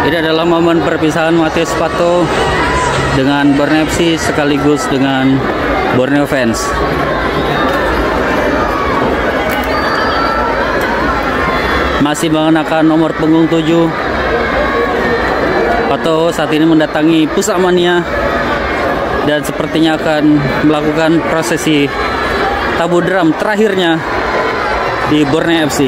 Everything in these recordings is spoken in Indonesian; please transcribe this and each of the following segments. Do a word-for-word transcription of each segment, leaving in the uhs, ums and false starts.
Ini adalah momen perpisahan Matius Pato dengan Borneo F C sekaligus dengan Borneo fans. Masih mengenakan nomor punggung tujuh. Pato saat ini mendatangi Pusat Mania dan sepertinya akan melakukan prosesi tabu drum terakhirnya di Borneo F C.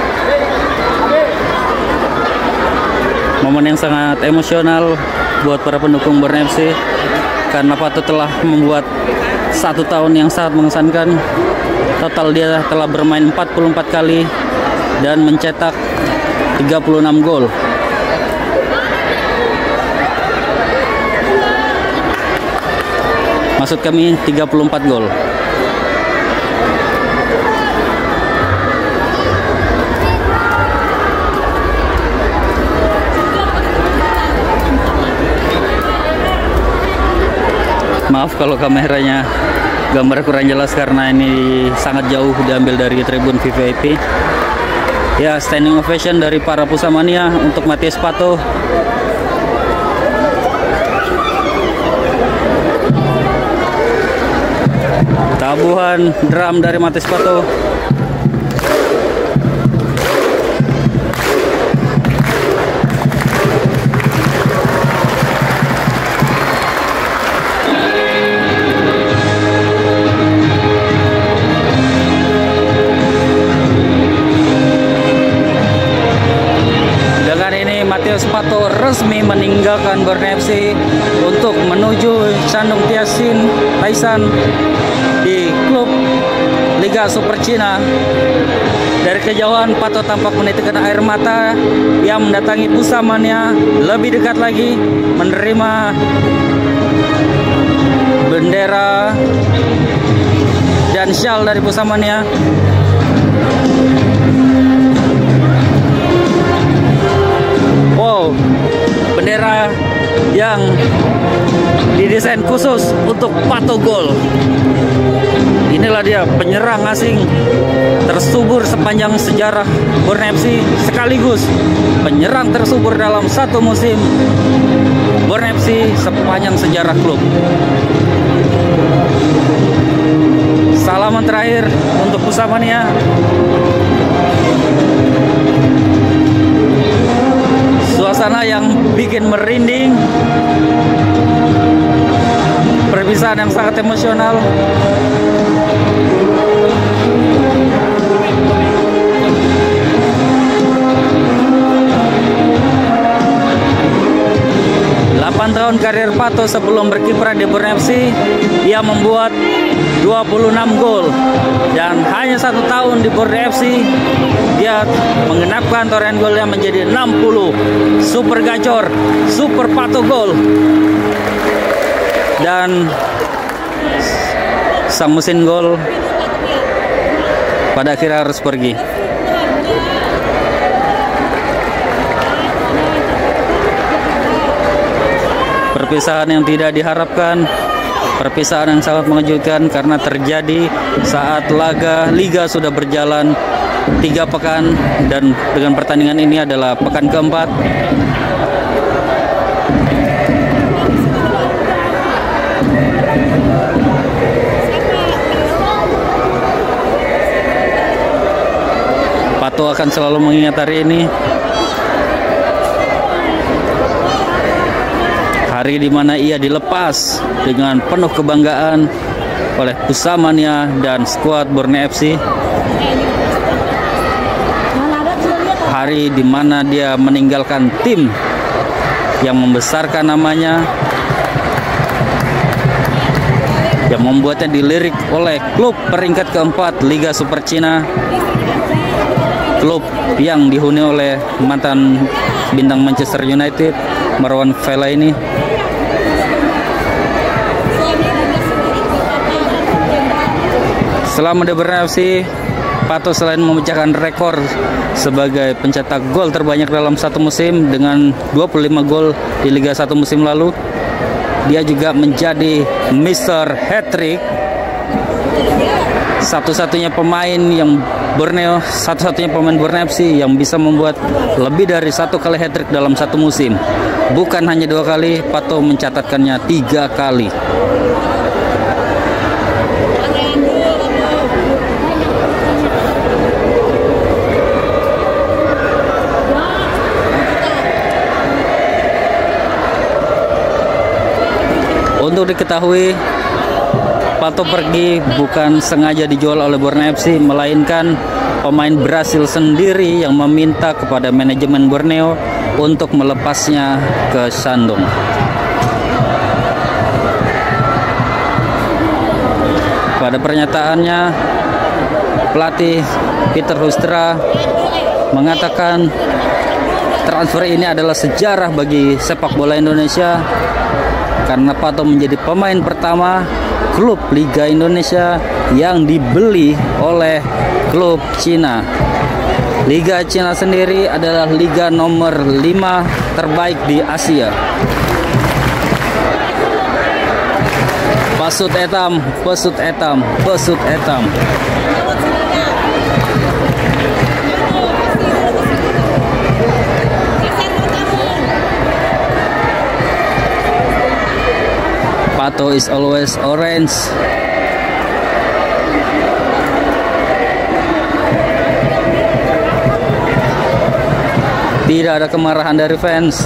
Momen yang sangat emosional buat para pendukung Borneo F C karena Pato telah membuat satu tahun yang sangat mengesankan. Total dia telah bermain empat puluh empat kali dan mencetak tiga puluh enam gol. Maksud kami tiga puluh empat gol. Maaf kalau kameranya gambar kurang jelas karena ini sangat jauh diambil dari tribun V V I P. Ya, standing ovation dari para Pusat Mania untuk Matius Pato. Tabuhan drum dari Matius Pato. Matius Pato resmi meninggalkan Borneo F C untuk menuju Shandong Tianjin Taishan di klub Liga Super Cina. Dari kejauhan Pato tampak menitikkan air mata. Dia mendatangi Pusat Mania lebih dekat lagi, menerima bendera dan syal dari Pusat Mania. Wow, bendera yang didesain khusus untuk Pato Gol. Inilah dia penyerang asing tersubur sepanjang sejarah Borneo F C, sekaligus penyerang tersubur dalam satu musim Borneo F C sepanjang sejarah klub. Salaman terakhir untuk Pusat Mania. Suasana yang bikin merinding, perpisahan yang sangat emosional. delapan tahun karir Pato sebelum berkiprah di Borneo F C, ia membuat dua puluh enam gol, dan hanya satu tahun di Borneo F C dia menggenapkan torehan golnya menjadi enam puluh. Super gacor, super Pato Gol. Dan sang mesin gol pada akhirnya harus pergi. Perpisahan yang tidak diharapkan, perpisahan yang sangat mengejutkan karena terjadi saat laga Liga sudah berjalan tiga pekan, dan dengan pertandingan ini adalah pekan keempat. Pato akan selalu mengingat hari ini, hari di mana ia dilepas dengan penuh kebanggaan oleh Pusat Mania dan skuad Borneo F C. Hari di mana dia meninggalkan tim yang membesarkan namanya, yang membuatnya dilirik oleh klub peringkat keempat Liga Super Cina, klub yang dihuni oleh mantan bintang Manchester United Marwan Fellaini. Selama di Borneo F C, Pato selain memecahkan rekor sebagai pencetak gol terbanyak dalam satu musim dengan dua puluh lima gol di Liga satu musim lalu, dia juga menjadi Mister Hat-trick satu-satunya pemain yang Borneo, satu-satunya pemain Borneo F C yang bisa membuat lebih dari satu kali hat-trick dalam satu musim. Bukan hanya dua kali, Pato mencatatkannya tiga kali. Untuk diketahui, Pato pergi bukan sengaja dijual oleh Borneo F C, melainkan pemain Brasil sendiri yang meminta kepada manajemen Borneo untuk melepasnya ke Shandong. Pada pernyataannya, pelatih Peter Hoekstra mengatakan transfer ini adalah sejarah bagi sepak bola Indonesia karena Pato menjadi pemain pertama klub Liga Indonesia yang dibeli oleh klub Cina. Liga Cina sendiri adalah liga nomor lima terbaik di Asia. Pesut etam, pesut etam, pesut etam. Pato is always orange. Tidak ada kemarahan dari fans.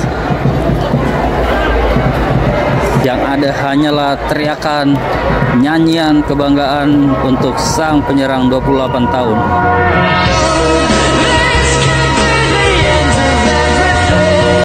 Yang ada hanyalah teriakan, nyanyian kebanggaan untuk sang penyerang dua puluh delapan tahun.